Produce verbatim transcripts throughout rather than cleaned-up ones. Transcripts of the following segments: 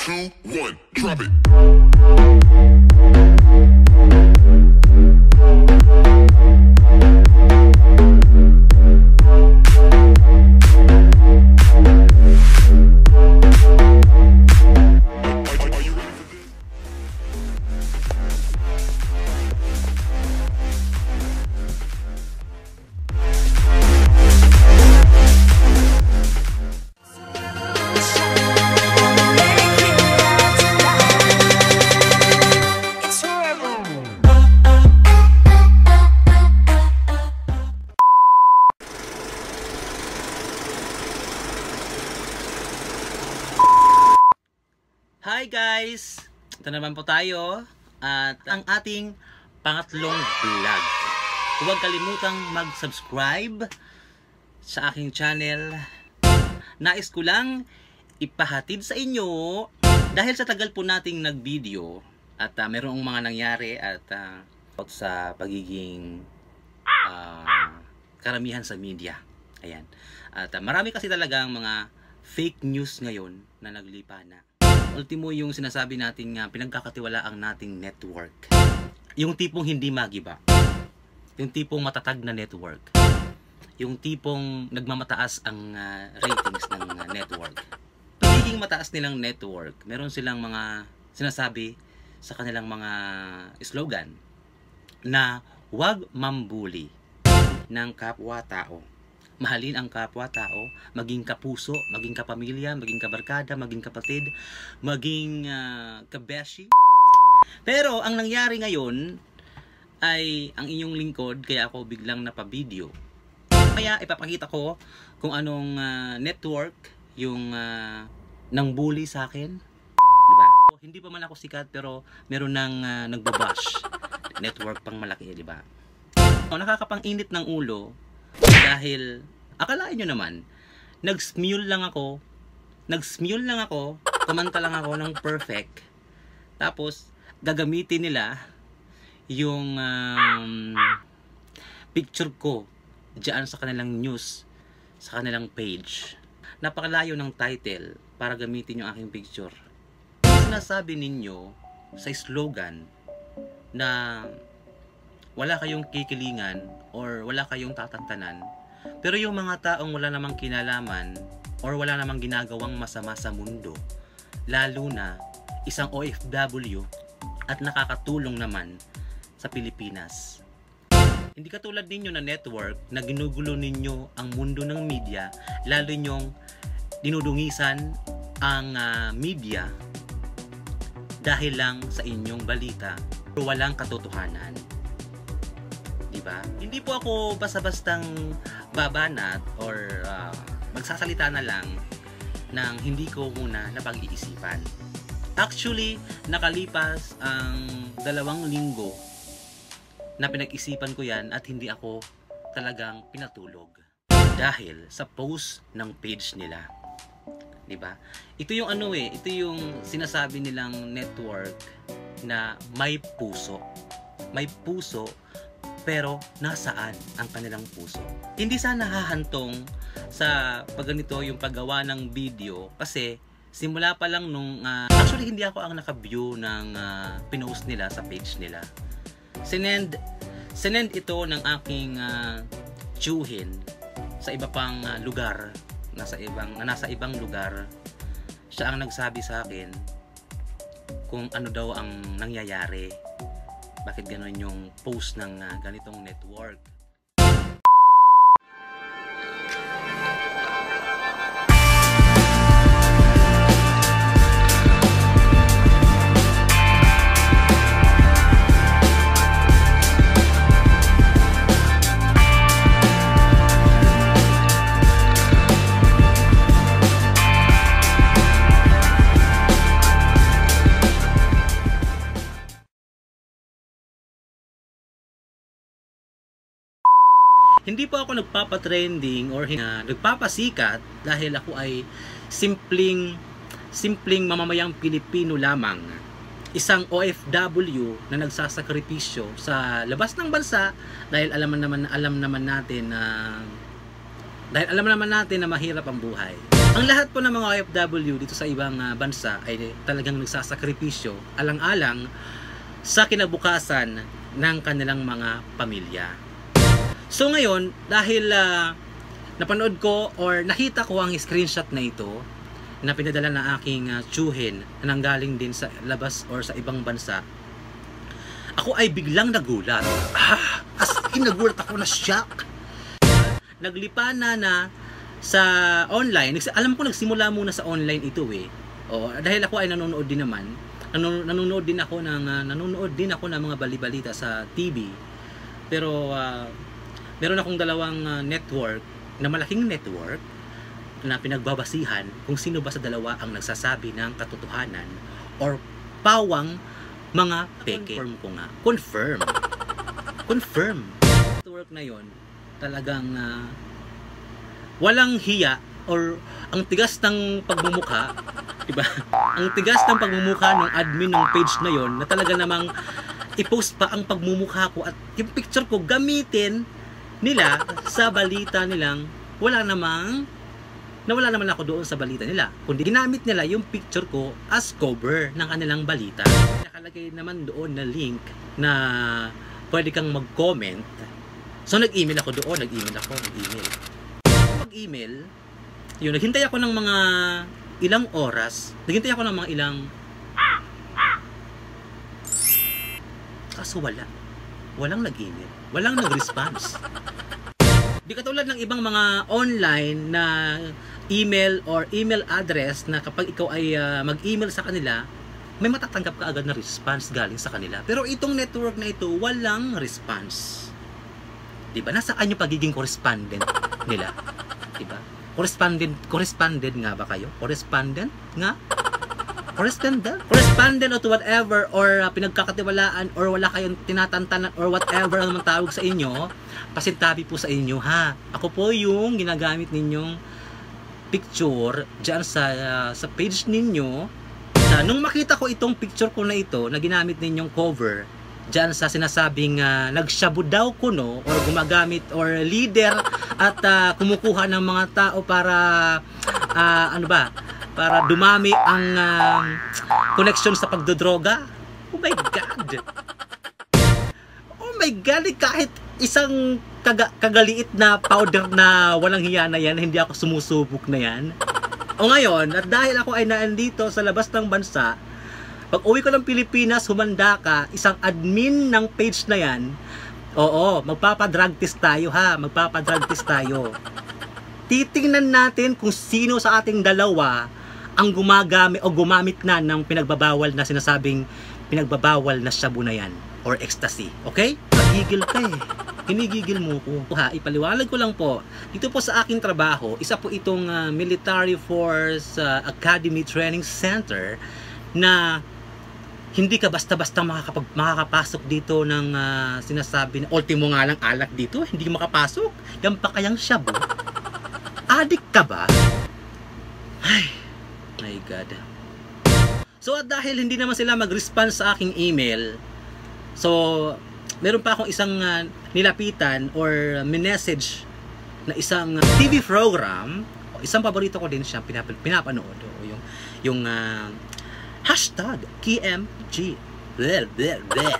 two, one, drop it. Hi guys! Ito naman po tayo at ang ating pangatlong vlog. Huwag kalimutang mag-subscribe sa aking channel. Nais ko lang ipahatid sa inyo dahil sa tagal po nating nag-video at uh, merong mga nangyari at uh, sa pagiging uh, karamihan sa media. Ayan. At uh, marami kasi talagang mga fake news ngayon na naglipa na. Ultimo yung sinasabi nating uh, pinagkakatiwalaang nating network. Yung tipong hindi magiba. Yung tipong matatag na network. Yung tipong nagmamataas ang uh, ratings ng uh, network. Pagiging mataas nilang network, meron silang mga sinasabi sa kanilang mga slogan na huwag mambuli ng kapwa-tao. Mahalin ang kapwa-tao, maging kapuso, maging kapamilya, maging kabarkada, maging kapatid, maging uh, kabeshi. Pero ang nangyari ngayon ay ang inyong lingkod, kaya ako biglang napabideo. Kaya ipapakita ko kung anong uh, network yung uh, nang bully sa akin. Diba? Hindi pa man ako sikat pero meron nang uh, nagbabash. Network pang malaki, diba? Nakakapang-init ng ulo. Dahil, akalain nyo naman, nag-smule lang ako, nag-smule lang ako, kumanta lang ako ng perfect, tapos, gagamitin nila yung um, picture ko dyan sa kanilang news, sa kanilang page. Napakalayo ng title para gamitin yung aking picture. Sinasabi ninyo sa slogan na wala kayong kikilingan or wala kayong tatantanan, pero yung mga taong wala namang kinalaman or wala namang ginagawang masama sa mundo, lalo na isang O F W at nakakatulong naman sa Pilipinas. Hindi katulad ninyo na network na ginugulo ninyo ang mundo ng media, lalo nyong dinudungisan ang uh, media dahil lang sa inyong balita pero walang katotohanan. Diba? Hindi po ako basta-bastang babanat or uh, magsasalita na lang ng hindi ko muna napag-iisipan. Actually, nakalipas ang dalawang linggo na pinag-isipan ko yan at hindi ako talagang pinatulog. Dahil sa post ng page nila. Diba? Ito yung ano eh, ito yung sinasabi nilang network na may puso. May puso pero nasaan ang kanilang puso? Hindi sana hahantong sa pagganito yung paggawa ng video kasi simula pa lang nung uh, actually hindi ako ang naka-view ng uh, pinost nila sa page nila. Sinend sinend ito ng aking uh, tiyuhin sa iba pang uh, lugar, nasa ibang nasa ibang lugar. Siya ang nagsabi sa akin kung ano daw ang nangyayari. Bakit gano'n yung post ng uh, ganitong network? Hindi po ako nagpapatrending or uh, nagpapasikat dahil ako ay simpleng simpleng mamamayang Pilipino lamang. Isang O F W na nagsasakripisyo sa labas ng bansa dahil alam naman alam naman natin na Dahil alam naman natin na mahirap ang buhay. Ang lahat po ng mga O F W dito sa ibang uh, bansa ay talagang nagsasakripisyo alang-alang sa kinabukasan ng kanilang mga pamilya. So ngayon, dahil uh, napanood ko or nakita ko ang screenshot na ito na pinadala ng aking uh, tsuhin na nanggaling din sa labas or sa ibang bansa, ako ay biglang nagulat. Ah, as in, nagulat ako, na shock. Naglipa na na sa online. Alam ko nagsimula muna sa online ito eh. O, dahil ako ay nanonood din naman. Nanonood, nanonood din ako ng uh, nanonood din ako ng mga bali-balita sa T V. Pero uh, meron akong dalawang uh, network, na malaking network na pinagbabasihan kung sino ba sa dalawa ang nagsasabi ng katotohanan or pawang mga peke. Confirm ko nga. Confirm. Confirm. Network na yon talagang uh, walang hiya or ang tigas ng pagmumukha, diba? Ang tigas ng pagmumukha ng admin ng page na yon na talaga namang i-post pa ang pagmumukha ko at yung picture ko gamitin nila sa balita nilang wala namang nawala naman ako doon sa balita nila, kundi ginamit nila yung picture ko as cover ng kanilang balita. Nakalagay naman doon na link na pwede kang mag-comment. So nag-email ako doon, nag-email ako, nag-email. Mag-email, yun, naghintay ako ng mga ilang oras, naghintay ako ng mga ilang, kaso wala. Walang nag-email, walang nag-response. Di katulad ng ibang mga online na email or email address na kapag ikaw ay uh, mag-email sa kanila, may matatanggap ka agad na response galing sa kanila. Pero itong network na ito, walang response. Diba? Nasaan yung pagiging correspondent nila? Diba? Correspondent, correspondent nga ba kayo? Correspondent nga? Correspondent? Correspondent o to whatever or uh, pinagkakatiwalaan or wala kayong tinatantanan or whatever ang naman tawag sa inyo, pasintabi po sa inyo ha. Ako po yung ginagamit ninyong picture dyan sa, uh, sa page ninyo. Na, nung makita ko itong picture ko na ito na ginamit ninyong cover dyan sa sinasabing uh, nagshabu daw kuno or gumagamit or leader at uh, kumukuha ng mga tao para uh, ano ba para dumami ang uh, connection sa pagdodroga. Oh my God, oh my God, kahit isang kaga kagaliit na powder na walang hiya na yan, hindi ako sumusubok na yan. O ngayon, at dahil ako ay naandito sa labas ng bansa, pag uwi ko ng Pilipinas, humanda ka, isang admin ng page na yan, oo, magpapadrug test tayo ha, magpapadrug test tayo. Titingnan natin kung sino sa ating dalawa ang gumagamit o gumamit na ng pinagbabawal na sinasabing pinagbabawal na shabu na yan or ecstasy, okay? Magigil ka eh. Hinigigil mo ko. Ha, ipaliwanag ko lang po. Dito po sa aking trabaho, isa po itong uh, Military Force uh, Academy Training Center na hindi ka basta-basta makakapag makakapasok dito ng uh, sinasabi na ultimo nga lang alak dito, hindi ka makapasok. Yan pa kayang shabu? Adik ka ba? Ay, my God. So at dahil hindi naman sila mag-response sa aking email, so meron pa akong isang uh, nilapitan or message na isang uh, T V program, isang paborito ko din siya, pinap pinapanood, o yung yung uh, hashtag K M G. Bleh, bleh, bleh.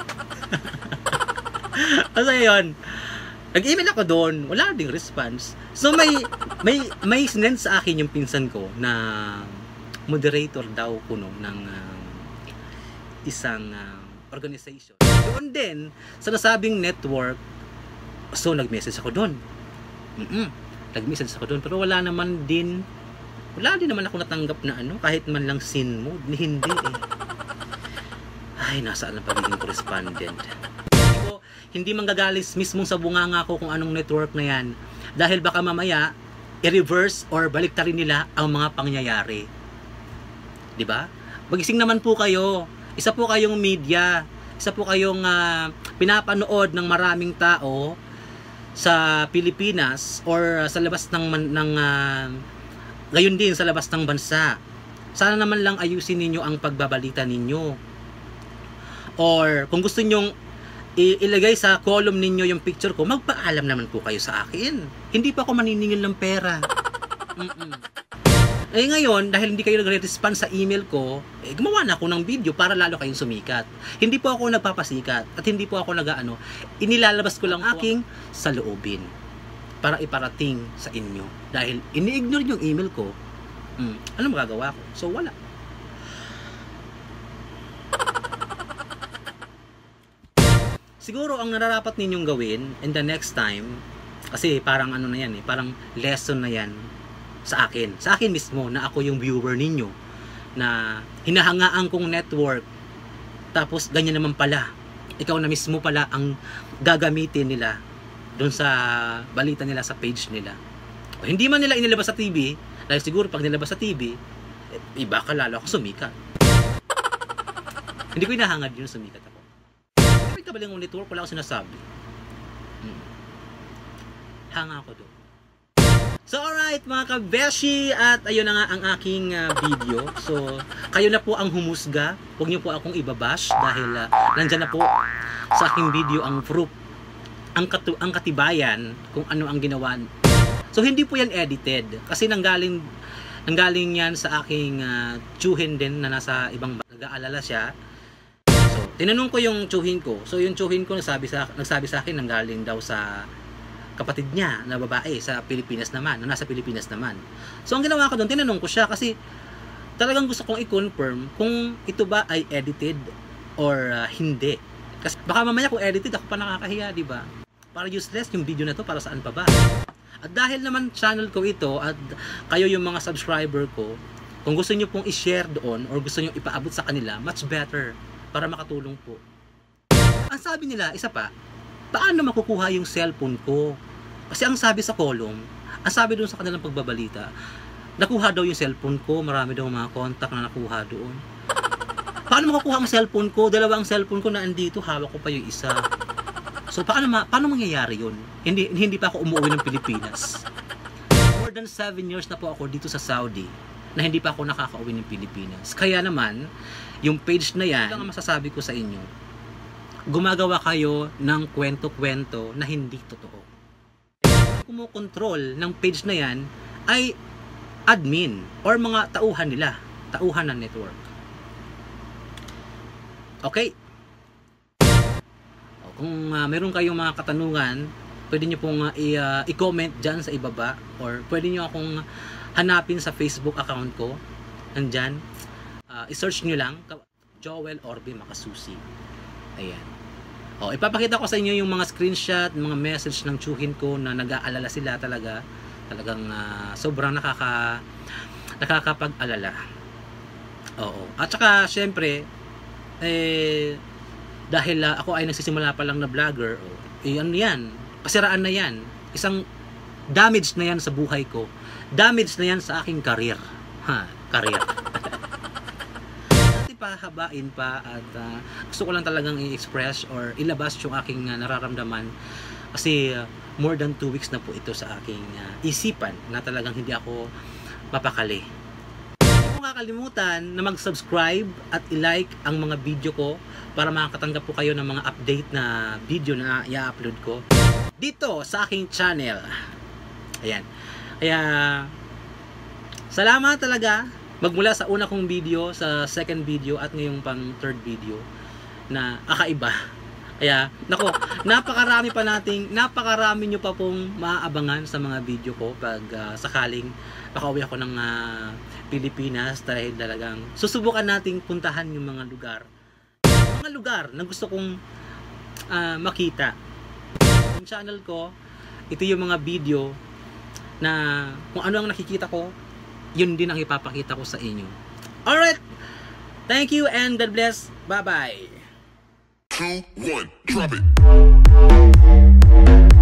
Kasi yun, nag-email ako doon, wala ding response. So may may may sinend sa akin yung pinsan ko na moderator daw kuno ng uh, isang uh, organization. Doon din sa nasabing network, so nag-message ako doon. Mm -mm. Nag-message ako doon, pero wala naman din wala din naman ako natanggap na ano, kahit man lang sin mo, hindi eh. Ay, nasaan ang pagiging correspondent. Hindi ko, hindi manggagalis mismo sa bunganga ko kung anong network na yan. Dahil baka mamaya, i-reverse or baliktarin nila ang mga pangyayari. Diba? Magising naman po kayo. Isa po kayong media. Isa po kayong uh, pinapanood ng maraming tao sa Pilipinas or uh, sa labas ng, ng uh, gayon din sa labas ng bansa. Sana naman lang ayusin ninyo ang pagbabalita ninyo. Or kung gusto nyong i- ilagay sa column ninyo yung picture ko, magpaalam naman po kayo sa akin. Hindi pa ako maniningil ng pera. Mm-mm. Eh ngayon, dahil hindi kayo nagre-respond sa email ko, eh, gumawa na ako ng video para lalo kayong sumikat. Hindi po ako nagpapasikat at hindi po ako nag-ano, inilalabas ko lang aking saloobin para iparating sa inyo. Dahil ini-ignore yung email ko, hmm, ano magagawa ko? So wala. Siguro ang nararapat ninyong gawin in the next time, kasi parang ano na yan eh, parang lesson na yan sa akin, sa akin mismo na ako yung viewer ninyo na hinahangaan kong network, tapos ganyan naman pala ikaw na mismo pala ang gagamitin nila doon sa balita nila sa page nila. O, hindi man nila inilabas sa T V dahil siguro pag nilabas sa T V eh, iba ka lalo ako sumikat. Hindi ko hinahangad yun sumikat ako. May kabalang network, wala ako sinasabi. hmm. Hanga ako doon. So alright mga kabeshi, at ayun na nga ang aking uh, video. So kayo na po ang humusga, huwag niyo po akong ibabash dahil uh, nandyan na po sa aking video ang proof, ang, katu ang katibayan kung ano ang ginawa. So hindi po yan edited kasi nanggaling, nanggaling yan sa aking uh, tsuhin din na nasa ibang bansa. Nag-aalala siya. So tinanong ko yung tsuhin ko. So yung tsuhin ko nagsabi sa, nagsabi sa akin nanggaling daw sa kapatid niya na babae sa Pilipinas naman, na nasa Pilipinas naman. So ang ginawa ko doon, tinanong ko siya kasi talagang gusto kong i-confirm kung ito ba ay edited or uh, hindi. Kasi baka mamaya kung edited ako pa nakakahiya, di ba? Para useless yung video na to, para saan pa ba? At dahil naman channel ko ito at kayo yung mga subscriber ko, kung gusto niyo pong i-share doon or gusto niyo ipaabot sa kanila, much better para makatulong po. Ang sabi nila, isa pa, paano makukuha yung cellphone ko? Kasi ang sabi sa column, ang sabi doon sa kanilang pagbabalita, nakuha daw yung cellphone ko, marami daw mga contact na nakuha doon. Paano makukuha ang cellphone ko? Dalawa ang cellphone ko na andito, hawak ko pa yung isa. So paano ma paano mangyayari yun? Hindi hindi pa ako umuwi ng Pilipinas. More than seven years na po ako dito sa Saudi na hindi pa ako nakakauwi ng Pilipinas. Kaya naman, yung page na yan, ang masasabi ko sa inyo, gumagawa kayo ng kwento-kwento na hindi totoo. Kumukontrol ng page na yan ay admin or mga tauhan nila, tauhan ng network. Okay? O, kung uh, meron kayong mga katanungan, pwede nyo pong uh, i-comment uh, dyan sa ibaba or pwede nyo akong hanapin sa Facebook account ko. Nandyan. Uh, i-search nyo lang Joel Orbe Makasusi. Ayan. O, ipapakita ko sa inyo yung mga screenshot, mga message ng tsuhin ko na nag-aalala sila talaga. Talagang uh, sobrang nakaka nakakapag-alala. Oo. At saka, syempre, eh, dahil uh, ako ay nagsisimula pa lang na vlogger, oh, eh, ano yan? Kasiraan na yan. Isang damage na yan sa buhay ko. Damage na yan sa aking career. Ha, career. Habain pa at uh, gusto ko lang talagang i-express or ilabas yung aking uh, nararamdaman kasi uh, more than two weeks na po ito sa aking uh, isipan na talagang hindi ako mapakali. Huwag mo kakalimutan na mag-subscribe at i-like ang mga video ko para makakatanggap po kayo ng mga update na video na i-upload ko dito sa aking channel. Ayan. Kaya salamat talaga magmula sa una kong video, sa second video at ngayong pang third video na kakaiba. Kaya, nako, napakarami pa nating, napakarami nyo pa pong maaabangan sa mga video ko pag uh, sakaling makauwi ako ng uh, Pilipinas dahil talagang susubukan nating puntahan yung mga lugar. Mga lugar na gusto kong uh, makita. Yung channel ko, ito yung mga video na kung ano ang nakikita ko, yun din ang ipapakita ko sa inyo. Alright! Thank you and God bless. Bye-bye! Two, one, drop it!